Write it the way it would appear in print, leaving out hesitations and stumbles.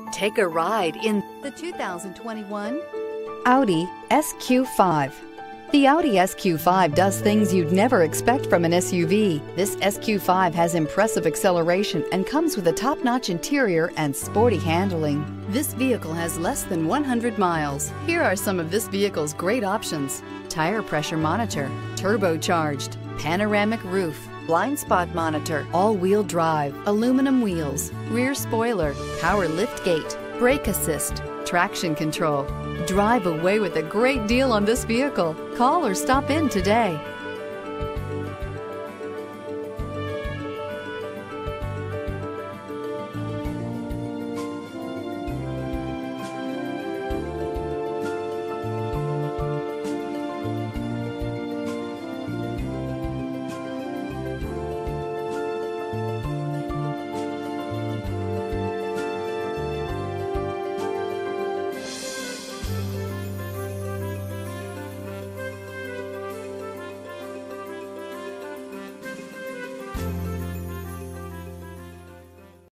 Take a ride in the 2021 Audi SQ5. The Audi SQ5 does things you'd never expect from an SUV. This SQ5 has impressive acceleration and comes with a top-notch interior and sporty handling. This vehicle has less than 100 miles. Here are some of this vehicle's great options: tire pressure monitor, turbocharged, panoramic roof, blind spot monitor, all-wheel drive, aluminum wheels, rear spoiler, power liftgate, brake assist, traction control. Drive away with a great deal on this vehicle. Call or stop in today.